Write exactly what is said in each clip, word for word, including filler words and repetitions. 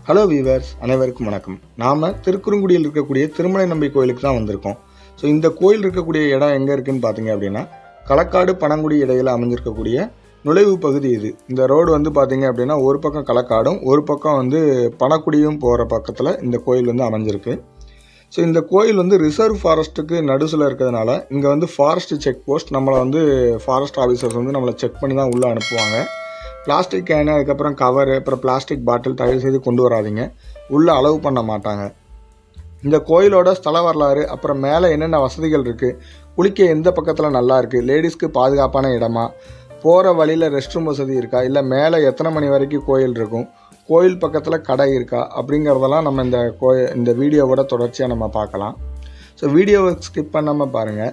Hello viewers, அனைவருக்கும் வணக்கம். நாம் திருக்குறுங்குடியில் இருக்கக்கூடிய திருமலை நம்பி கோயிலுக்கு தான் வந்திருக்கோம். ஸோ இந்த கோயில் இருக்கக்கூடிய இடம் எங்கே இருக்குதுன்னு பார்த்தீங்க அப்படின்னா, களக்காடு பனங்குடி இடையில் அமைஞ்சிருக்கக்கூடிய நுழைவு பகுதி இது. இந்த ரோடு வந்து பார்த்தீங்க அப்படின்னா ஒரு பக்கம் களக்காடும் ஒரு பக்கம் வந்து பனக்குடியும் போகிற பக்கத்தில் இந்த கோயில் வந்து அமைஞ்சிருக்கு. ஸோ இந்த கோயில் வந்து ரிசர்வ் ஃபாரஸ்ட்டுக்கு நடுசில் இருக்கிறதுனால இங்கே வந்து ஃபாரஸ்ட் செக் போஸ்ட் நம்மளை வந்து ஃபாரஸ்ட் ஆஃபீஸர்ஸ் வந்து நம்மளை செக் பண்ணி தான் உள்ளே அனுப்புவாங்க. பிளாஸ்டிக் கேனு, அதுக்கப்புறம் கவரு, அப்புறம் பிளாஸ்டிக் பாட்டில் தயவு செய்து கொண்டு வராதிங்க, உள்ளே அலோவ் பண்ண மாட்டாங்க. இந்த கோயிலோட ஸ்தல வரலாறு, அப்புறம் மேலே என்னென்ன வசதிகள் இருக்குது, குளிக்க எந்த பக்கத்தில் நல்லா இருக்குது, லேடிஸ்க்கு பாதுகாப்பான இடமா, போகிற வழியில் ரெஸ்ட் ரூம் வசதி இருக்கா, இல்லை மேலே எத்தனை மணி வரைக்கும் கோயில் இருக்கும், கோயில் பக்கத்தில் கடை இருக்கா, அப்படிங்கிறதெல்லாம் நம்ம இந்த கோயில் இந்த வீடியோவோட தொடர்ச்சியாக நம்ம பார்க்கலாம். ஸோ வீடியோவை ஸ்கிப் பண்ணாமல் பாருங்கள்.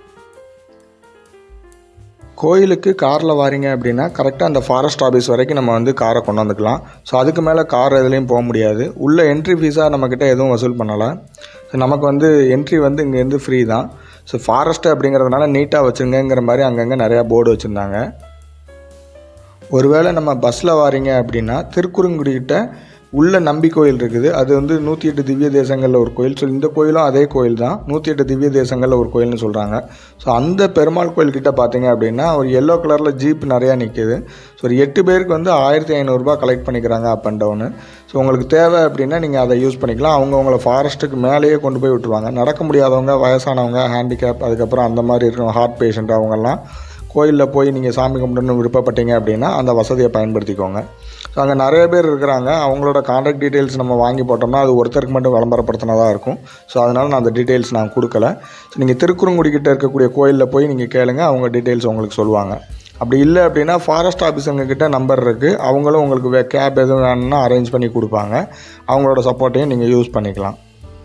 கோயிலுக்கு காரில் வாரீங்க அப்படின்னா கரெக்டாக அந்த ஃபாரஸ்ட் ஆஃபீஸ் வரைக்கும் நம்ம வந்து காரை கொண்டு வந்துக்கலாம். ஸோ அதுக்கு மேலே கார் எதுலேயும் போக முடியாது. உள்ள என்ட்ரி ஃபீஸாக நம்மக்கிட்ட எதுவும் வசூல் பண்ணலை. ஸோ நமக்கு வந்து என்ட்ரி வந்து இங்கேருந்து ஃப்ரீ தான். ஸோ ஃபாரஸ்ட்டு அப்படிங்கிறதுனால நீட்டாக வச்சுருங்கிற மாதிரி அங்கங்கே நிறையா போர்டு வச்சுருந்தாங்க. ஒருவேளை நம்ம பஸ்ஸில் வாரீங்க அப்படின்னா திருக்குறுங்குடிக்கிட்ட உள்ள நம்பி கோயில் இருக்குது. அது வந்து நூற்றி எட்டு திவ்ய தேசங்களில் ஒரு கோயில். ஸோ இந்த கோயிலும் அதே கோயில் தான், நூற்றி எட்டு திவ்ய தேசங்களில் ஒரு கோயில்னு சொல்கிறாங்க. ஸோ அந்த பெருமாள் கோயில்கிட்ட பார்த்தீங்க அப்படின்னா ஒரு எல்லோ கலரில் ஜீப் நிறையா நிற்கிது. ஸோ ஒரு எட்டு பேருக்கு வந்து ஆயிரத்தி ஐநூறுரூபா கலெக்ட் பண்ணிக்கிறாங்க அப் அண்ட் டவுனு. ஸோ உங்களுக்கு தேவை அப்படின்னா நீங்கள் அதை யூஸ் பண்ணிக்கலாம். அவங்க உங்களை ஃபாரஸ்ட்டுக்கு மேலேயே கொண்டு போய் விட்டுருவாங்க. நடக்க முடியாதவங்க, வயசானவங்க, ஹேண்டிகேப், அதுக்கப்புறம் அந்த மாதிரி இருக்கிற ஹார்ட் பேஷண்ட், அவங்கெல்லாம் கோயிலில் போய் நீங்கள் சாமி கும்பிடணும்னு விருப்பப்பட்டீங்க அப்படின்னா அந்த வசதியை பயன்படுத்திக்கோங்க. ஸோ அங்கே நிறைய பேர் இருக்கிறாங்க. அவங்களோட கான்டாக்ட் டீட்டெயில்ஸ் நம்ம வாங்கி போட்டோம்னா அது ஒருத்தருக்கு மட்டும் விளம்பரப்படுத்தினதாக இருக்கும். ஸோ அதனால் நான் அந்த டீட்டெயில்ஸ் நான் கொடுக்கல. ஸோ நீங்கள் திருக்குறுங்குடிக்கிட்ட இருக்கக்கூடிய கோயிலில் போய் நீங்கள் கேளுங்க, அவங்க டீட்டெயில்ஸ் உங்களுக்கு சொல்லுவாங்க. அப்படி இல்லை அப்படின்னா ஃபாரஸ்ட் ஆஃபீஸருங்கக்கிட்ட நம்பர் இருக்குது, அவங்களும் உங்களுக்கு வே கேப் எதுவும் வேணும்னா அரேஞ்ச் பண்ணி கொடுப்பாங்க. அவங்களோட சப்போர்ட்டையும் நீங்கள் யூஸ் பண்ணிக்கலாம்.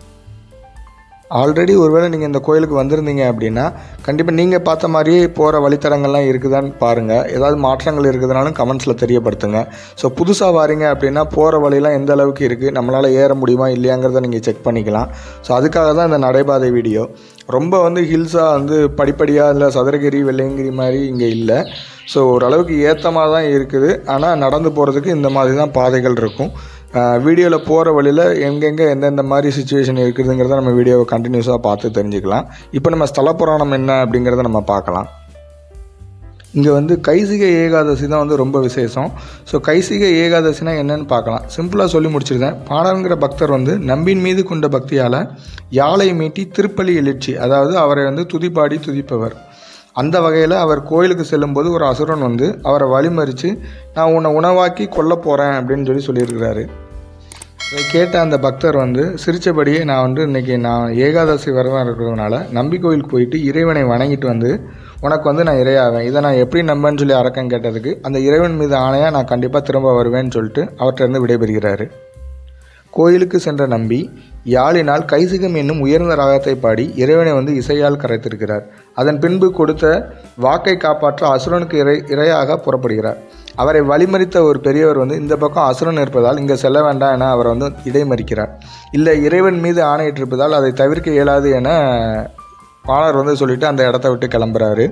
ஆல்ரெடி ஒருவேளை நீங்கள் இந்த கோயிலுக்கு வந்திருந்தீங்க அப்படின்னா கண்டிப்பாக நீங்கள் பார்த்த மாதிரியே போகிற வழித்தடங்கள்லாம் இருக்குதான்னு பாருங்கள். ஏதாவது மாற்றங்கள் இருக்குதுனாலும் கமெண்ட்ஸில் தெரியப்படுத்துங்க. ஸோ புதுசாக வாரீங்க அப்படின்னா போகிற வழியெல்லாம் எந்த அளவுக்கு இருக்குது, நம்மளால் ஏற முடியுமா இல்லையாங்கிறத நீங்கள் செக் பண்ணிக்கலாம். ஸோ அதுக்காக தான் இந்த நடைபாதை வீடியோ. ரொம்ப வந்து ஹில்ஸாக வந்து படிப்படியாக இல்லை சதுரகிரி வெள்ளையங்கிரி மாதிரி இங்கே இல்லை. ஸோ ஓரளவுக்கு ஏற்றமாக தான் இருக்குது. ஆனால் நடந்து போகிறதுக்கு இந்த மாதிரி தான் பாதைகள் இருக்கும். வீடியோவில் போகிற வழியில் எங்கெங்கே எந்தெந்த மாதிரி சுச்சுவேஷன் இருக்குதுங்கிறத நம்ம வீடியோவை கண்டினியூஸாக பார்த்து தெரிஞ்சுக்கலாம். இப்போ நம்ம ஸ்தல புராணம் என்ன அப்படிங்கிறத நம்ம பார்க்கலாம். இங்கே வந்து கைசிகை ஏகாதசி தான் வந்து ரொம்ப விசேஷம். ஸோ கைசிகை ஏகாதசினா என்னன்னு பார்க்கலாம். சிம்பிளாக சொல்லி முடிச்சிருந்தேன். பாடங்கிற பக்தர் வந்து நம்பின் மீது கொண்ட பக்தியால் யாழை மீட்டி திருப்பலி எழுச்சி, அதாவது அவரை வந்து துதிப்பாடி துதிப்பவர். அந்த வகையில் அவர் கோயிலுக்கு செல்லும்போது ஒரு அசுரன் வந்து அவரை வழிமறித்து நான் உன்னை உணவாக்கி கொல்ல போகிறேன் அப்படின்னு சொல்லி சொல்லியிருக்கிறாரு. இதை கேட்ட அந்த பக்தர் வந்து சிரித்தபடியே நான் வந்து இன்றைக்கி நான் ஏகாதசி விரதம் இருக்கிறதுனால நம்பி கோயிலுக்கு போயிட்டு இறைவனை வணங்கிட்டு வந்து உனக்கு வந்து நான் இறையாவேன், இதை நான் எப்படி நம்பன்னு சொல்லி அரக்கம் கேட்டதுக்கு அந்த இறைவன் மீது ஆணையாக நான் கண்டிப்பாக திரும்ப வருவேன்னு சொல்லிட்டு அவர்கிட்ட விடைபெறுகிறாரு. கோயிலுக்கு சென்ற நம்பி யாழினால் கைசிகம் என்னும் உயர்ந்த ராகத்தை பாடி இறைவனை வந்து இசையால் கரைத்திருக்கிறார். அதன் பின்பு கொடுத்த வாக்கை காப்பாற்ற அசுரனுக்கு இறை இரையாக புறப்படுகிறார். அவரை வழிமறித்த ஒரு பெரியவர் வந்து இந்த பக்கம் அசுரன் இருப்பதால் இங்கே செல்ல வேண்டாம் என அவரை வந்து இடைமறிக்கிறார். இல்லை இறைவன் மீது ஆணையிட்டிருப்பதால் அதை தவிர்க்க இயலாது என பாணர் வந்து சொல்லிட்டு அந்த இடத்த விட்டு கிளம்புறாரு.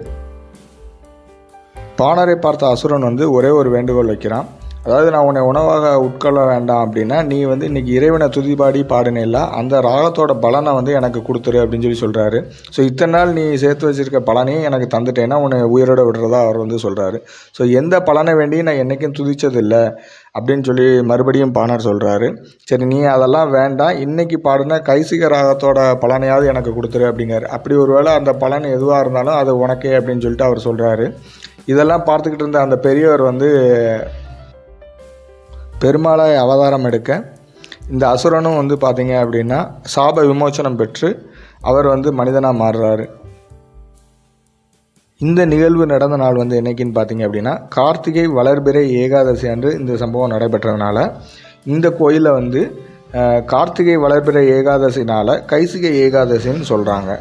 பாணரை பார்த்த அசுரன் வந்து ஒரே ஒரு வேண்டுகோள் வைக்கிறான். அதாவது நான் உன்னை உணவாக உட்கொள்ள வேண்டாம் அப்படின்னா நீ வந்து இன்றைக்கி இறைவனை துதிபாடி பாடினில்ல அந்த ராகத்தோட பலனை வந்து எனக்கு கொடுத்துரு அப்படின்னு சொல்லி சொல்கிறாரு. ஸோ இத்தனை நாள் நீ சேர்த்து வச்சுருக்க பலனையும் எனக்கு தந்துட்டேன்னா உன்னை உயிரோட விடுறதா அவர் வந்து சொல்கிறாரு. ஸோ எந்த பலனை வேண்டி நான் என்றைக்கும் துதிச்சதில்லை அப்படின்னு சொல்லி மறுபடியும் பாணர் சொல்கிறாரு. சரி நீ அதெல்லாம் வேண்டாம், இன்றைக்கி பாடின கைசிக ராகத்தோட பலனையாவது எனக்கு கொடுத்துரு அப்படிங்கிறாரு. அப்படி ஒரு வேளை அந்த பலன் எதுவாக இருந்தாலும் அது உனக்கே அப்படின்னு சொல்லிட்டு அவர் சொல்கிறாரு. இதெல்லாம் பார்த்துக்கிட்டு இருந்த அந்த பெரியவர் வந்து பெருமாளாய் அவதாரம் எடுக்க இந்த அசுரனும் வந்து பார்த்திங்க அப்படின்னா சாப விமோச்சனம் பெற்று அவர் வந்து மனிதனாக மாறுறாரு. இந்த நிகழ்வு நடந்த நாள் வந்து என்னைக்குன்னு பார்த்தீங்க அப்படின்னா கார்த்திகை வளர்பிறை ஏகாதசி அன்று இந்த சம்பவம் நடைபெற்றதுனால இந்த கோயிலில் வந்து கார்த்திகை வளர்பிறை ஏகாதசினால் கைசிகை ஏகாதசின்னு சொல்கிறாங்க.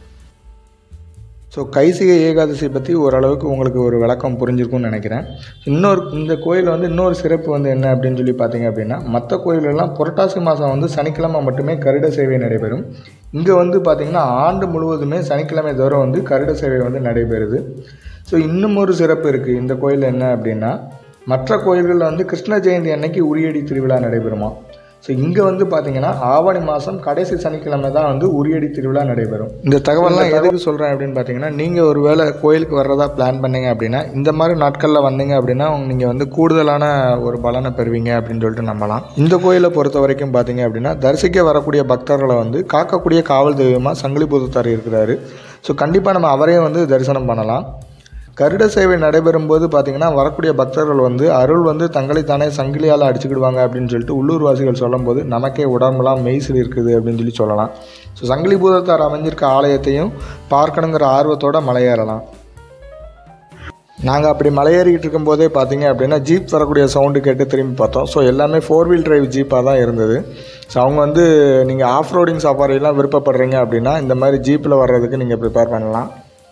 ஸோ கைசிகை ஏகாதசி பற்றி ஓரளவுக்கு உங்களுக்கு ஒரு விளக்கம் புரிஞ்சிருக்கும்னு நினைக்கிறேன். இன்னொரு இந்த கோயில் வந்து இன்னொரு சிறப்பு வந்து என்ன அப்படின்னு சொல்லி பார்த்தீங்க அப்படின்னா மற்ற கோயிலெல்லாம் புரட்டாசி மாதம் வந்து சனிக்கிழமை மட்டுமே கருட சேவை நடைபெறும். இங்கே வந்து பார்த்திங்கன்னா ஆண்டு முழுவதுமே சனிக்கிழமை தவிர வந்து கருட சேவை வந்து நடைபெறுது. ஸோ இன்னும் ஒரு சிறப்பு இருக்குது இந்த கோயில் என்ன அப்படின்னா மற்ற கோயில்களில் வந்து கிருஷ்ண ஜெயந்தி அன்னைக்கு உரியடி திருவிழா நடைபெறுமா. ஸோ இங்கே வந்து பார்த்தீங்கன்னா ஆவணி மாதம் கடைசி சனிக்கிழமை தான் வந்து உரியடி திருவிழா நடைபெறும். இந்த தகவல்லாம் எதுக்கு சொல்கிறேன் அப்படின்னு பார்த்தீங்கன்னா, நீங்கள் ஒரு வேளை கோயிலுக்கு வர்றதா பிளான் பண்ணீங்க அப்படின்னா இந்த மாதிரி நாட்களில் வந்தீங்க அப்படின்னா நீங்கள் வந்து கூடுதலான ஒரு பலனை பெறுவீங்க அப்படின்னு சொல்லிட்டு நம்பலாம். இந்த கோயிலை பொறுத்த வரைக்கும் பார்த்தீங்க அப்படின்னா தரிசிக்க வரக்கூடிய பக்தர்களை வந்து காக்கக்கூடிய காவல் தெய்வமாக சங்கிலி பூதத்தார் இருக்கிறாரு. ஸோ கண்டிப்பாக நம்ம அவரையும் வந்து தரிசனம் பண்ணலாம். கருட சேவை நடைபெறும் போது பார்த்திங்கன்னா வரக்கூடிய பக்தர்கள் வந்து அருள் வந்து தங்களை தானே சங்கிலியால் அடிச்சுக்கிடுவாங்க அப்படின்னு சொல்லிட்டு உள்ளூர்வாசிகள் சொல்லும் போது நமக்கே உடம்புலாம் மெய்சில் இருக்குது அப்படின்னு சொல்லி சொல்லலாம். ஸோ சங்கிலி பூதத்தார் அமைஞ்சிருக்க ஆலயத்தையும் பார்க்கணுங்கிற ஆர்வத்தோடு மலையேறலாம். நாங்கள் அப்படி மலையேறிக்கிட்டு இருக்கும்போதே பார்த்தீங்க அப்படின்னா ஜீப் வரக்கூடிய சவுண்டு கேட்டு திரும்பி பார்த்தோம். ஸோ எல்லாமே ஃபோர் வீல் டிரைவ் ஜீப்பாக தான் இருந்தது. ஸோ அவங்க வந்து நீங்கள் ஆஃப் ரோடிங் சஃபாரிலாம் விருப்பப்படுறீங்க அப்படின்னா இந்த மாதிரி ஜீப்பில் வர்றதுக்கு நீங்கள் ப்ரிப்பேர் பண்ணலாம்.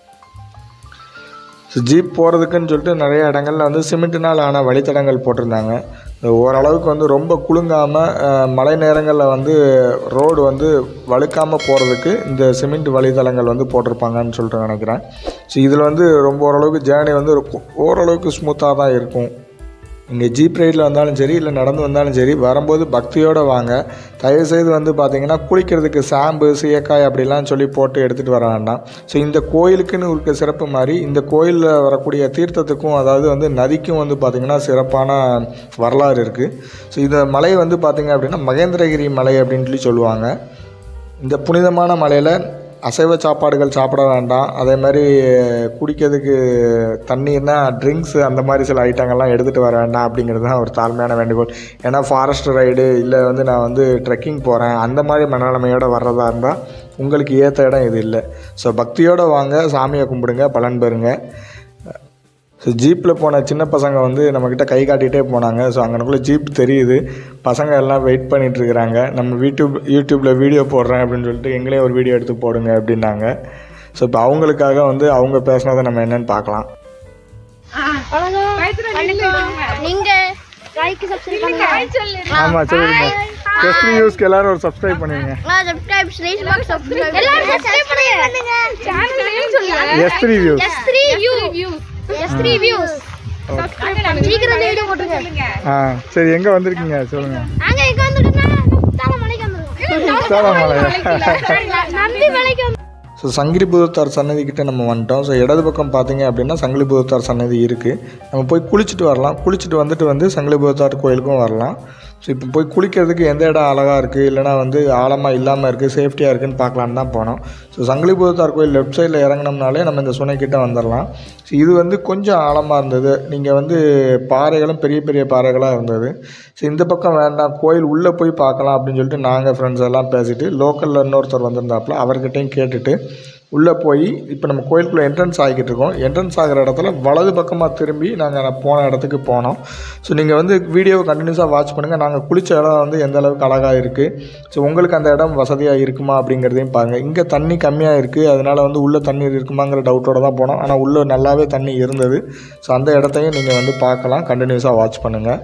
ஸோ ஜீப் போகிறதுக்குன்னு சொல்லிட்டு நிறைய இடங்களில் வந்து சிமெண்ட்டினால் ஆன வழித்தடங்கள் போட்டிருந்தாங்க. ஓரளவுக்கு வந்து ரொம்ப குலுங்காமல் மழை நேரங்களில் வந்து ரோடு வந்து வழுக்காமல் போகிறதுக்கு இந்த சிமெண்ட் வழித்தடங்கள் வந்து போட்டிருப்பாங்கன்னு சொல்லிட்டு நினைக்கிறேன். ஸோ இதில் வந்து ரொம்ப ஓரளவுக்கு ஜேர்னி வந்து ஓரளவுக்கு ஸ்மூத்தாக தான் இருக்கும். இங்கே ஜீப் ரைடில் வந்தாலும் சரி இல்லை நடந்து வந்தாலும் சரி வரும்போது பக்தியோடு வாங்க. தயவுசெய்து வந்து பார்த்திங்கன்னா குளிக்கிறதுக்கு ஷாம்பு சீயக்காய் அப்படிலாம் சொல்லி போட்டு எடுத்துகிட்டு வர வேண்டாம். ஸோ இந்த கோயிலுக்குன்னு இருக்க சிறப்பு மாதிரி இந்த கோயிலில் வரக்கூடிய தீர்த்தத்துக்கும் அதாவது வந்து நதிக்கும் வந்து பார்த்திங்கன்னா சிறப்பான வரலாறு இருக்குது. ஸோ இந்த மலை வந்து பார்த்திங்க அப்படின்னா மகேந்திரகிரி மலை அப்படின்னு சொல்லி சொல்லுவாங்க. இந்த புனிதமான மலையில் அசைவ சாப்பாடுகள் சாப்பிட வேண்டாம். அதே மாதிரி குடிக்கிறதுக்கு தண்ணீர்னா ட்ரிங்க்ஸு அந்த மாதிரி சில ஐட்டங்கள்லாம் எடுத்துகிட்டு வர வேண்டாம் அப்படிங்கிறது தான் ஒரு தாழ்மையான வேண்டுகோள். ஏன்னா ஃபாரஸ்ட் ரைடு இல்லை வந்து நான் வந்து ட்ரெக்கிங் போகிறேன் அந்த மாதிரி மனநிலைமையோடு வர்றதா இருந்தால் உங்களுக்கு ஏற்ற இடம் இது இல்லை. ஸோ பக்தியோடு வாங்க, சாமியை கும்பிடுங்க, பலன் பெறுங்க. ஸோ ஜீப்பில் போன சின்ன பசங்க வந்து நம்மக்கிட்ட கை காட்டிகிட்டே போனாங்க. ஸோ அங்கனக்குள்ளே ஜீப் தெரியுது, பசங்க எல்லாம் வெயிட் பண்ணிகிட்ருக்குறாங்க. நம்ம யூடியூப் யூடியூப்பில் வீடியோ போடுறேன் அப்படின்னு சொல்லிட்டு எங்களையும் ஒரு வீடியோ எடுத்து போடுங்க அப்படின்னாங்க. ஸோ இப்போ அவங்களுக்காக வந்து அவங்க பேசினதை நம்ம என்னென்னு பார்க்கலாம். ஆமாம் சொல்லுங்க. எஸ்த்ரீ வியூஸ்க்கு எல்லாரும் ஒரு சப்ஸ்கிரைப் பண்ணுவீங்க. எஸ்த்ரீ வியூஸ் எஸ்த்ரீ வியூஸ் சீக்கிரம் வீடியோ போடுங்க. ஆ சரி, எங்க வந்திருக்கீங்க சொல்லுங்க. அங்க எங்க வந்திருக்கீங்க? தாளமலைக்கு வந்திருக்கோம். தாளமலை நம்பி மலைக்கு. ஸோ சங்கிலி பூதத்தார் சன்னதி கிட்டே நம்ம வந்துட்டோம். ஸோ இடது பக்கம் பார்த்தீங்க அப்படின்னா சங்கிலி பூதத்தார் சன்னதி இருக்குது. நம்ம போய் குளிச்சுட்டு வரலாம். குளிச்சுட்டு வந்துட்டு வந்து சங்கிலி பூதத்தார் கோயிலுக்கும் வரலாம். ஸோ இப்போ போய் குளிக்கிறதுக்கு எந்த இடம் அழகாக இருக்குது இல்லைனா வந்து ஆழமாக இல்லாமல் இருக்குது சேஃப்டியாக இருக்குதுன்னு பார்க்கலான்னு தான் போனோம். ஸோ சங்கிலி பூதத்தார் கோயில் லெஃப்ட் சைடில் இறங்கினோம்னாலே நம்ம இந்த சுனைக்கிட்ட வந்துடலாம். ஸோ இது வந்து கொஞ்சம் ஆழமாக இருந்தது. நீங்கள் வந்து பாறைகளும் பெரிய பெரிய பாறைகளாக இருந்தது. ஸோ இந்த பக்கம் வேண்டாம், கோயில் உள்ளே போய் பார்க்கலாம் அப்படின்னு சொல்லிட்டு நாங்கள் ஃப்ரெண்ட்ஸ் எல்லாம் பேசிவிட்டு லோக்கலில் இன்னொருத்தர் வந்திருந்தாப்புல அவர்கிட்டையும் கேட்டுட்டு உள்ளே போய் இப்போ நம்ம கோயிலுக்குள்ளே என்ட்ரன்ஸ் ஆகிக்கிட்டு இருக்கோம். என்ட்ரன்ஸ் ஆகிற இடத்துல வலது பக்கமாக திரும்பி நாங்கள் போன இடத்துக்கு போனோம். ஸோ நீங்கள் வந்து வீடியோவை கண்டினியூஸாக வாட்ச் பண்ணுங்கள். நாங்கள் குளித்த இடம் வந்து எந்த அளவுக்கு அழகாக இருக்குது, ஸோ உங்களுக்கு அந்த இடம் வசதியாக இருக்குமா அப்படிங்கிறதையும் பாருங்கள். இங்கே தண்ணி கம்மியாக இருக்குது, அதனால் வந்து உள்ளே தண்ணீர் இருக்குமாங்கிற டவுட்டோடு தான் போனோம். ஆனால் உள்ளே நல்லாவே தண்ணி இருந்தது. ஸோ அந்த இடத்தையும் நீங்கள் வந்து பார்க்கலாம், கண்டினியூஸாக வாட்ச் பண்ணுங்கள்.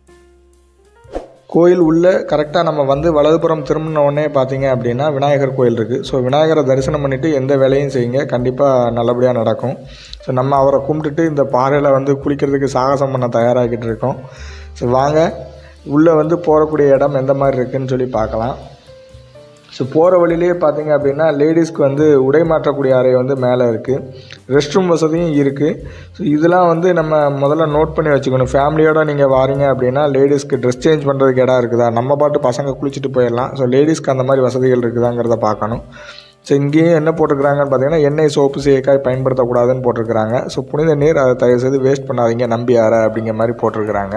கோயில் உள்ளே கரெக்டாக நம்ம வந்து வலதுபுறம் திரும்பின உடனே பார்த்தீங்க அப்படின்னா விநாயகர் கோயில் இருக்குது. ஸோ விநாயகரை தரிசனம் பண்ணிவிட்டு எந்த வேலையும் செய்யுங்க, கண்டிப்பாக நல்லபடியாக நடக்கும். ஸோ நம்ம அவரை கும்பிட்டுட்டு இந்த பாறையில் வந்து குளிக்கிறதுக்கு சாகசம் பண்ண தயாராகிட்டு இருக்கோம். ஸோ வாங்க உள்ளே வந்து போகக்கூடிய இடம் எந்த மாதிரி இருக்குதுன்னு சொல்லி பார்க்கலாம். ஸோ போகிற வழியிலே பார்த்தீங்க அப்படின்னா லேடிஸ்க்கு வந்து உடை மாற்றக்கூடிய அறை வந்து மேலே இருக்குது, ரெஸ்ட் ரூம் வசதியும் இருக்குது. ஸோ இதெல்லாம் வந்து நம்ம முதல்ல நோட் பண்ணி வச்சுக்கணும். ஃபேமிலியோடு நீங்கள் வாரீங்க அப்படின்னா லேடிஸ்க்கு ட்ரெஸ் சேஞ்ச் பண்ணுறதுக்கு இடம் இருக்குதா, நம்ம பாட்டு பசங்க குளிச்சுட்டு போயிடலாம். ஸோ லேடிஸ்க்கு அந்த மாதிரி வசதிகள் இருக்குதாங்கிறத பார்க்கணும். ஸோ இங்கேயும் என்ன போட்டிருக்கிறாங்கன்னு பார்த்தீங்கன்னா எண்ணெய் சோப்பு சீயக்காய் பயன்படுத்தக்கூடாதுன்னு போட்டிருக்கிறாங்க. ஸோ புனித நீர் அதை தயவுசெய்து வேஸ்ட் பண்ணாதீங்க, நம்பி ஆற அப்படிங்கிற மாதிரி போட்டிருக்கிறாங்க.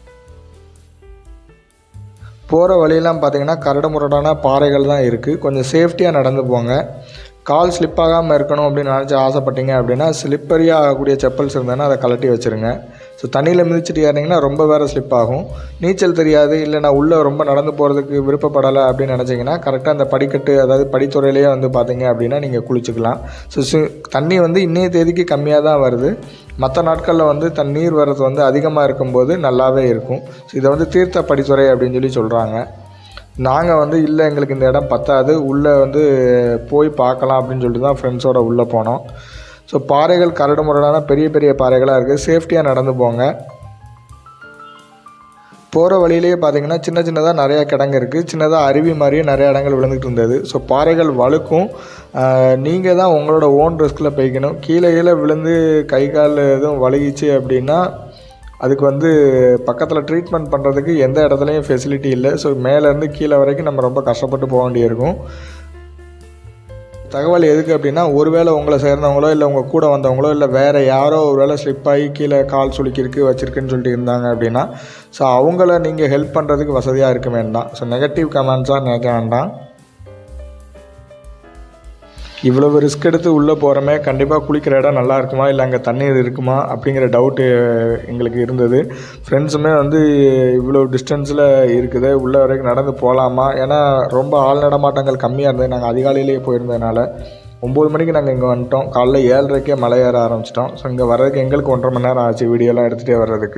போகிற வழியெல்லாம் பார்த்திங்கன்னா கரடு முரடான பாறைகள் தான் இருக்குது. கொஞ்சம் சேஃப்டியாக நடந்து போங்க. கால் ஸ்லிப் ஆகாமல் இருக்கணும் அப்படின்னு நினச்சி ஆசைப்பட்டீங்க அப்படின்னா ஸ்லிப்பரியாக ஆகக்கூடிய செப்பல்ஸ் இருந்ததுன்னா அதை கழட்டி வச்சுருங்க. ஸோ தண்ணியில் மிதிச்சுட்டு ஏறினீங்கன்னா ரொம்ப வேறு ஸ்லிப் ஆகும். நீச்சல் தெரியாது இல்லை நான் உள்ளே ரொம்ப நடந்து போகிறதுக்கு விருப்பப்படலை அப்படின்னு நினச்சிங்கன்னா கரெக்டாக அந்த படிக்கட்டு அதாவது படித்துறையிலேயே வந்து பார்த்தீங்க அப்படின்னா நீங்கள் குளிச்சுக்கலாம். ஸோ தண்ணி வந்து இன்றைய தேதிக்கு கம்மியாக தான் வருது. மற்ற நாட்களில் வந்து தண்ணீர் வர்றது வந்து அதிகமாக இருக்கும்போது நல்லாவே இருக்கும். ஸோ இதை வந்து தீர்த்த படித்துறை அப்படின்னு சொல்லி சொல்கிறாங்க. நாங்கள் வந்து இல்லை எங்களுக்கு இந்த இடம் பத்தாது, உள்ளே வந்து போய் பார்க்கலாம் அப்படின்னு சொல்லிட்டு தான் ஃப்ரெண்ட்ஸோடு உள்ளே போனோம். ஸோ பாறைகள் கரடு முரடான பெரிய பெரிய பாறைகளாக இருக்குது, சேஃப்டியாக நடந்து போங்க. போகிற வழியிலேயே பார்த்தீங்கன்னா சின்ன சின்னதாக நிறையா கிடங்கு இருக்குது, சின்னதாக அருவி மாதிரியே நிறைய இடங்கள் விழுந்துட்டு இருந்தது. ஸோ பாறைகள் வழுக்கும், நீங்கள் தான் உங்களோட ஓன் ரிஸ்கில் போய்க்கணும். கீழே கீழே விழுந்து கை கால் எதுவும் வழுகிச்சு அப்படின்னா அதுக்கு வந்து பக்கத்தில் ட்ரீட்மெண்ட் பண்ணுறதுக்கு எந்த இடத்துலையும் ஃபெசிலிட்டி இல்லை. ஸோ மேலேருந்து கீழே வரைக்கும் நம்ம ரொம்ப கஷ்டப்பட்டு போக வேண்டியிருக்கும். தகவல் எதுக்கு அப்படின்னா, ஒருவேளை உங்களை சேர்ந்தவங்களோ இல்லை உங்கள் கூட வந்தவங்களோ இல்லை வேறு யாரோ ஒரு வேளை ஸ்லிப் ஆகி கீழே கால் சுளுக்கிருக்கு வச்சுருக்குன்னு சொல்லிட்டு இருந்தாங்க அப்படின்னா, ஸோ அவங்கள நீங்கள் ஹெல்ப் பண்ணுறதுக்கு வசதியாக இருக்க வேண்டாம். ஸோ நெகட்டிவ் கமெண்ட்ஸாக நினைக்க வேண்டாம். இவ்வளவு ரிஸ்க் எடுத்து உள்ளே போகிறோமே, கண்டிப்பாக குளிக்கிற இடம் நல்லா இருக்குமா இல்லை அங்கே தண்ணீர் இருக்குமா அப்படிங்கிற டவுட்டு எங்களுக்கு இருந்தது. ஃப்ரெண்ட்ஸுமே வந்து இவ்வளோ டிஸ்டன்ஸில் இருக்குது, உள்ளே வரைக்கும் நடந்து போகலாமா, ஏன்னா ரொம்ப ஆள் நடமாட்டங்கள் கம்மியாக இருந்தது. நாங்கள் அதிகாலையிலேயே போயிருந்ததுனால ஒம்பது மணிக்கு நாங்கள் இங்கே வந்துட்டோம். காலைல ஏழரைக்கே மலை ஏற ஆரம்பிச்சிட்டோம். ஸோ இங்கே வர்றதுக்கு எங்களுக்கு ஒன்றரை மணி நேரம் ஆச்சு வீடியோலாம் எடுத்துகிட்டே வர்றதுக்கு.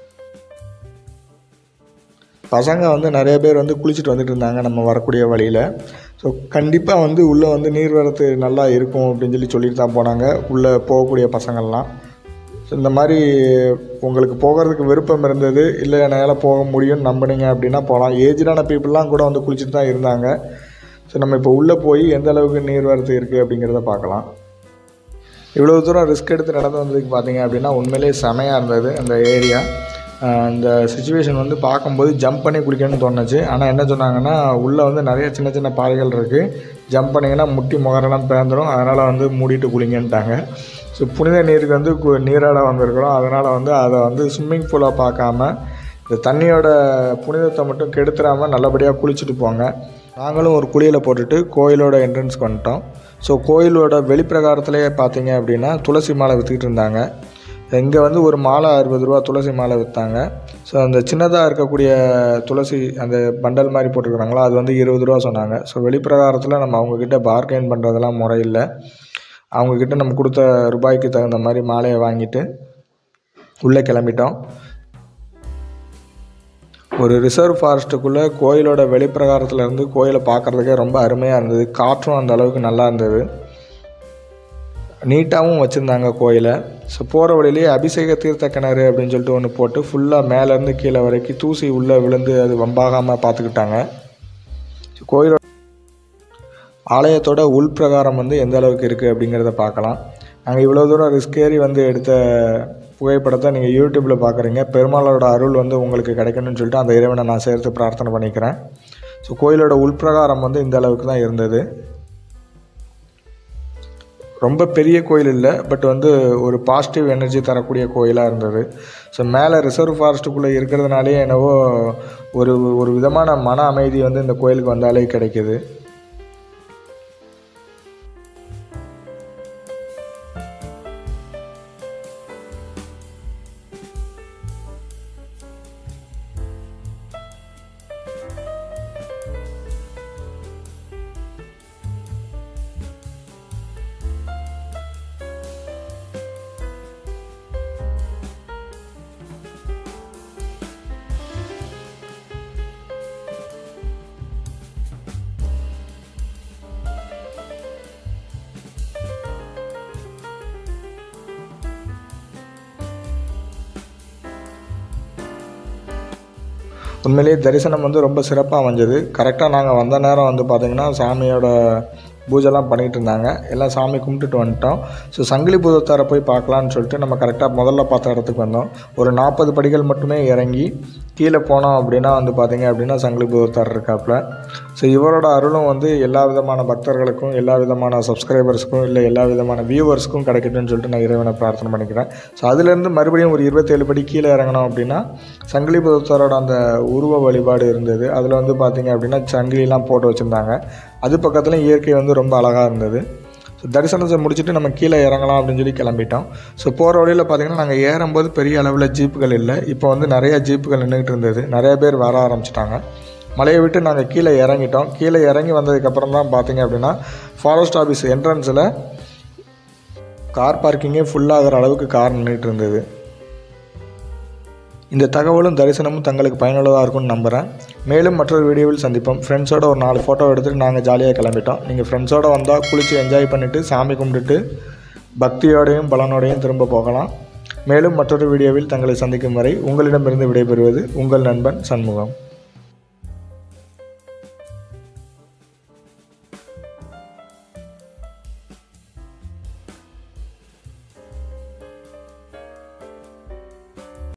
பசங்க வந்து நிறைய பேர் வந்து குளிச்சுட்டு வந்துட்டு இருந்தாங்க நம்ம வரக்கூடிய வழியில். ஸோ கண்டிப்பாக வந்து உள்ளே வந்து நீர்வரத்து நல்லா இருக்கும் அப்படின்னு சொல்லி சொல்லிட்டு தான் போனாங்க உள்ளே போகக்கூடிய பசங்கள்லாம். ஸோ இந்த மாதிரி உங்களுக்கு போகிறதுக்கு விருப்பம் இருந்தது, இல்லை என்னால் போக முடியும்னு நம்பினீங்க அப்படின்னா போகலாம். ஏஜ்டான பீப்புளெலாம் கூட வந்து குளிச்சுட்டு தான் இருந்தாங்க. ஸோ நம்ம இப்போ உள்ளே போய் எந்த அளவுக்கு நீர்வரத்து இருக்குது அப்படிங்கிறத பார்க்கலாம். இவ்வளோ தூரம் ரிஸ்க் எடுத்து நடந்து வந்ததுக்கு பார்த்தீங்க அப்படின்னா உண்மையிலே செமையாக இருந்தது அந்த ஏரியா. அந்த சுச்சுவேஷன் வந்து பார்க்கும்போது ஜம்ப் பண்ணி குளிக்கணும்னு தோணுச்சு. ஆனால் என்ன சொன்னாங்கன்னா, உள்ளே வந்து நிறைய சின்ன சின்ன பாறைகள் இருக்குது, ஜம்ப் பண்ணிங்கன்னா முட்டி முகரெல்லாம் பேந்துடும், அதனால் வந்து மூடிட்டு குளிங்கன்ட்டாங்க. ஸோ புனித நீருக்கு வந்து நீராட வந்திருக்கிறோம், அதனால் வந்து அதை வந்து ஸ்விம்மிங் பூலாக பார்க்காம இந்த தண்ணியோட புனிதத்தை மட்டும் கெடுத்துடாமல் நல்லபடியாக குளிச்சுட்டு போங்க. நாங்களும் ஒரு குளியலை போட்டுட்டு கோயிலோட என்ட்ரன்ஸ்க்கு வந்துட்டோம். ஸோ கோயிலோட வெளிப்பிரகாரத்துலேயே பார்த்தீங்க அப்படின்னா துளசி மாலை விற்றுக்கிட்டு இருந்தாங்க. இங்கே வந்து ஒரு மாலை அறுபது ரூபா துளசி மாலை விற்றாங்க. ஸோ அந்த சின்னதாக இருக்கக்கூடிய துளசி அந்த பண்டல் மாதிரி போட்டுருக்குறாங்களோ அது வந்து இருபது ரூபா சொன்னாங்க. ஸோ வெளிப்பிரகாரத்தில் நம்ம அவங்கக்கிட்ட பார்கெயின் பண்ணுறதெல்லாம் முறையில்லை. அவங்கக்கிட்ட நம்ம கொடுத்த ரூபாய்க்கு தகுந்த மாதிரி மாலையை வாங்கிட்டு உள்ளே கிளம்பிட்டோம். ஒரு ரிசர்வ் ஃபாரஸ்ட்டுக்குள்ளே கோயிலோட வெளிப்பிரகாரத்துலேருந்து கோயிலை பார்க்குறதுக்கே ரொம்ப அருமையாக இருந்தது. காற்றும் அந்த அளவுக்கு நல்லா இருந்தது, நீட்டாகவும் வச்சுருந்தாங்க கோயிலை. ஸோ போகிற வழியிலேயே அபிஷேக தீர்த்த கிணறு அப்படின்னு சொல்லிட்டு ஒன்று போட்டு ஃபுல்லாக மேலேருந்து கீழே வரைக்கும் தூசி உள்ளே விழுந்து அது வம்பாகாமல் பார்த்துக்கிட்டாங்க. கோயிலோட ஆலயத்தோட உள்பிரகாரம் வந்து எந்த அளவுக்கு இருக்குது அப்படிங்கிறத பார்க்கலாம். நாங்கள் இவ்வளோ தூரம் ரிஸ்க் ஏறி வந்து எடுத்த புகைப்படத்தை நீங்கள் யூடியூப்பில் பார்க்குறீங்க. பெருமாளோட அருள் வந்து உங்களுக்கு கிடைக்கணும்னு சொல்லிட்டு அந்த இறைவனை நான் சேர்த்து பிரார்த்தனை பண்ணிக்கிறேன். ஸோ கோயிலோட உள்பிரகாரம் வந்து இந்த அளவுக்கு தான் இருந்தது. ரொம்ப பெரிய கோயில் இல்லை, பட் வந்து ஒரு பாசிட்டிவ் எனர்ஜி தரக்கூடிய கோயிலாக இருந்தது. ஸோ மேலே ரிசர்வ் ஃபாரஸ்ட்டுக்குள்ளே இருக்கிறதுனாலே என்னவோ ஒரு ஒரு விதமான மன அமைதி வந்து இந்த கோயிலுக்கு வந்தாலே கிடைக்கிது. உண்மையிலேயே தரிசனம் வந்து ரொம்ப சிறப்பாக அமைஞ்சது. கரெக்டாக நாங்கள் வந்த நேரம் வந்து பார்த்திங்கன்னா சாமியோட பூஜைலாம் பண்ணிகிட்டு இருந்தாங்க. எல்லாம் சாமி கும்பிட்டுட்டு வந்துட்டோம். ஸோ சங்கிலி பூதத்தாரை போய் பார்க்கலான்னு சொல்லிட்டு நம்ம கரெக்டாக முதல்ல பார்த்த இடத்துக்கு வந்தோம். ஒரு நாற்பது படிகள் மட்டுமே இறங்கி கீழே போனோம் அப்படின்னா வந்து பார்த்திங்க அப்படின்னா சங்கிலி பூதத்தார் இருக்காப்புல. ஸோ இவரோட அருளும் வந்து எல்லா விதமான பக்தர்களுக்கும் எல்லா விதமான சப்ஸ்கிரைபர்ஸுக்கும் இல்லை எல்லா விதமான வியூவர்ஸுக்கும் கிடைக்கட்டும்னு சொல்லிட்டு நான் இறைவனை பிரார்த்தனை பண்ணிக்கிறேன். ஸோ அதுலேருந்து மறுபடியும் ஒரு இருபத்தேழு படி கீழே இறங்கணும் அப்படின்னா சங்கிலி பூதத்தாரோட அந்த உருவ வழிபாடு இருந்தது. அதில் வந்து பார்த்திங்க அப்படின்னா சங்கிலிலாம் போட்டு வச்சுருந்தாங்க. அது பக்கத்துலேயும் இயற்கை வந்து ரொம்ப அழகாக இருந்தது. ஸோ தரிசனத்தை முடிச்சுட்டு நம்ம கீழே இறங்கலாம் அப்படின்னு சொல்லி கிளம்பிட்டோம். ஸோ போகிற வழியில் பார்த்திங்கன்னா நாங்கள் ஏறும்போது பெரிய அளவில் ஜீப்புகள் இல்லை. இப்போ வந்து நிறையா ஜீப்புகள் நின்றுக்கிட்டு இருந்தது. நிறைய பேர் வர ஆரம்பிச்சிட்டாங்க. மலையை விட்டு நாங்கள் கீழே இறங்கிட்டோம். கீழே இறங்கி வந்ததுக்கப்புறம் தான் பார்த்திங்க அப்படின்னா ஃபாரஸ்ட் ஆஃபீஸ் என்ட்ரன்ஸில் கார் பார்க்கிங்கே ஃபுல்லாகிற அளவுக்கு கார் நின்றுட்டு இருந்தது. இந்த தகவலும் தரிசனமும் தங்களுக்கு பயனுள்ளதாக இருக்கும்னு நம்புகிறேன். மேலும் மற்றொரு வீடியோவில் சந்திப்போம். ஃப்ரெண்ட்ஸோட ஒரு நாலு ஃபோட்டோ எடுத்துகிட்டு நாங்கள் ஜாலியாக கிளம்பிட்டோம். நீங்கள் ஃப்ரெண்ட்ஸோடு வந்தால் குளித்து என்ஜாய் பண்ணிவிட்டு சாமி கும்பிட்டுட்டு பக்தியோடையும் பலனோடையும் திரும்ப போகலாம். மேலும் மற்றொரு வீடியோவில் தங்களை சந்திக்கும் வரை உங்களிடமிருந்து விடைபெறுவது உங்கள் நண்பன் சண்முகம்.